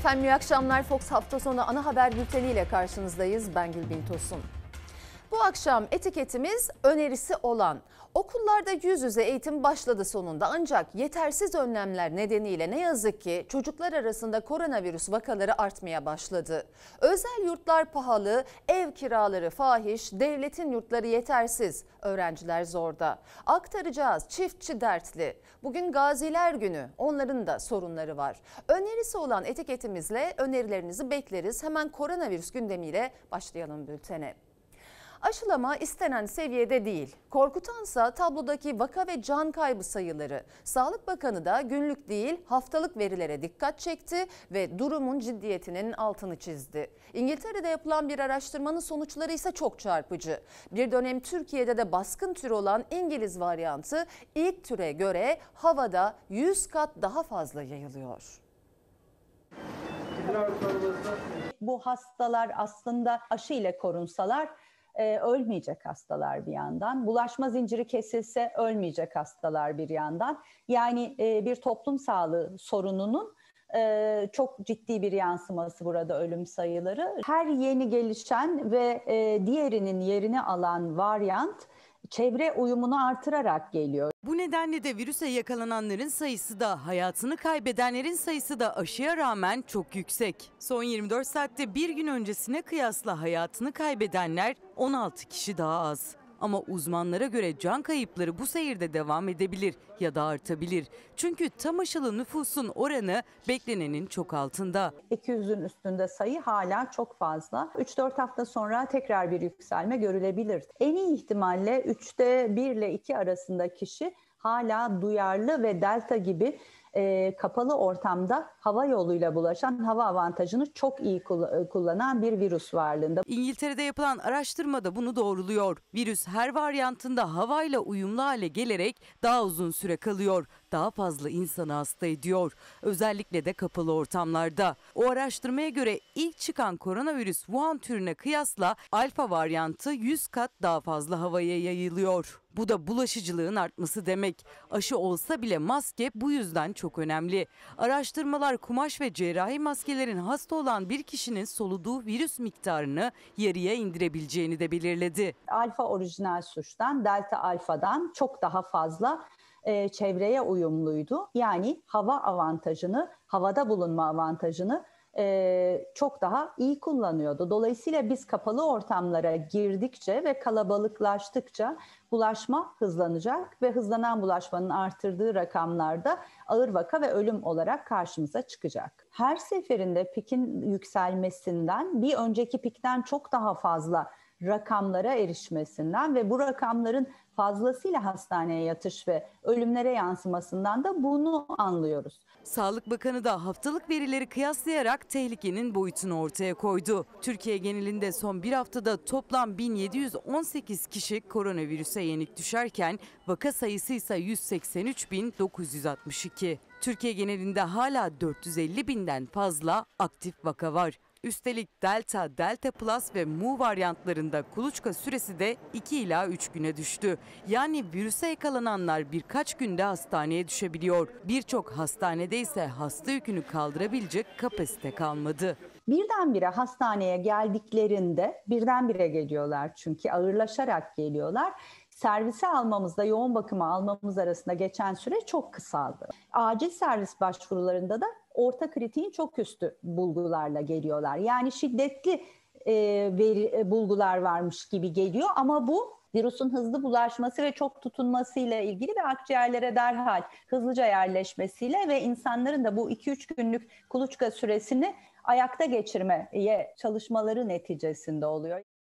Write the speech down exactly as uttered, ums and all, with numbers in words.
Efendim iyi akşamlar. Fox hafta sonu ana haber bülteniyle karşınızdayız. Ben Gülbin Tosun. Bu akşam etiketimiz önerisi olan. Okullarda yüz yüze eğitim başladı sonunda, ancak yetersiz önlemler nedeniyle ne yazık ki çocuklar arasında koronavirüs vakaları artmaya başladı. Özel yurtlar pahalı, ev kiraları fahiş, devletin yurtları yetersiz, öğrenciler zorda. Aktaracağız, çiftçi dertli. Bugün Gaziler Günü, onların da sorunları var. Önerisi olan etiketimizle önerilerinizi bekleriz. Hemen koronavirüs gündemiyle başlayalım bültene. Aşılama istenen seviyede değil. Korkutansa tablodaki vaka ve can kaybı sayıları. Sağlık Bakanı da günlük değil haftalık verilere dikkat çekti ve durumun ciddiyetinin altını çizdi. İngiltere'de yapılan bir araştırmanın sonuçları ise çok çarpıcı. Bir dönem Türkiye'de de baskın tür olan İngiliz varyantı ilk türe göre havada yüz kat daha fazla yayılıyor. Bu hastalar aslında aşı ile korunsalar Ee, ölmeyecek hastalar bir yandan. Bulaşma zinciri kesilse ölmeyecek hastalar bir yandan. Yani e, bir toplum sağlığı sorununun e, çok ciddi bir yansıması burada ölüm sayıları. Her yeni gelişen ve e, diğerinin yerini alan varyant çevre uyumunu artırarak geliyor. Bu nedenle de virüse yakalananların sayısı da hayatını kaybedenlerin sayısı da aşıya rağmen çok yüksek. Son yirmi dört saatte bir gün öncesine kıyasla hayatını kaybedenler on altı kişi daha az. Ama uzmanlara göre can kayıpları bu seyirde devam edebilir ya da artabilir. Çünkü tam aşılı nüfusun oranı beklenenin çok altında. iki yüzün üstünde sayı hala çok fazla. üç dört hafta sonra tekrar bir yükselme görülebilir. En iyi ihtimalle üçte bir ile iki arasında kişi hala duyarlı ve delta gibi e, kapalı ortamda hava yoluyla bulaşan, hava avantajını çok iyi kullanan bir virüs varlığında. İngiltere'de yapılan araştırma da bunu doğruluyor. Virüs her varyantında havayla uyumlu hale gelerek daha uzun süre kalıyor. Daha fazla insanı hasta ediyor. Özellikle de kapalı ortamlarda. O araştırmaya göre ilk çıkan koronavirüs Wuhan türüne kıyasla alfa varyantı yüz kat daha fazla havaya yayılıyor. Bu da bulaşıcılığın artması demek. Aşı olsa bile maske bu yüzden çok önemli. Araştırmalar kumaş ve cerrahi maskelerin hasta olan bir kişinin soluduğu virüs miktarını yarıya indirebileceğini de belirledi. Alfa orijinal suçtan, delta alfadan çok daha fazla e, çevreye uyumluydu. Yani hava avantajını, havada bulunma avantajını Ee, çok daha iyi kullanıyordu. Dolayısıyla biz kapalı ortamlara girdikçe ve kalabalıklaştıkça bulaşma hızlanacak ve hızlanan bulaşmanın artırdığı rakamlarda ağır vaka ve ölüm olarak karşımıza çıkacak. Her seferinde pikin yükselmesinden bir önceki pikten çok daha fazla rakamlara erişmesinden ve bu rakamların fazlasıyla hastaneye yatış ve ölümlere yansımasından da bunu anlıyoruz. Sağlık Bakanı da haftalık verileri kıyaslayarak tehlikenin boyutunu ortaya koydu. Türkiye genelinde son bir haftada toplam bin yedi yüz on sekiz kişi koronavirüse yenik düşerken vaka sayısı ise yüz seksen üç bin dokuz yüz altmış iki. Türkiye genelinde hala dört yüz elli binden fazla aktif vaka var. Üstelik Delta, Delta Plus ve Mu varyantlarında kuluçka süresi de iki ila üç güne düştü. Yani virüse yakalananlar birkaç günde hastaneye düşebiliyor. Birçok hastanede ise hasta yükünü kaldırabilecek kapasite kalmadı. Birdenbire hastaneye geldiklerinde, birdenbire geliyorlar çünkü ağırlaşarak geliyorlar. Servise almamızda, yoğun bakıma almamız arasında geçen süre çok kısaldı. Acil servis başvurularında da orta kritiğin çok üstü bulgularla geliyorlar. Yani şiddetli e, veri, bulgular varmış gibi geliyor ama bu virüsün hızlı bulaşması ve çok tutunmasıyla ilgili ve akciğerlere derhal hızlıca yerleşmesiyle ve insanların da bu iki üç günlük kuluçka süresini ayakta geçirmeye çalışmaları neticesinde oluyor.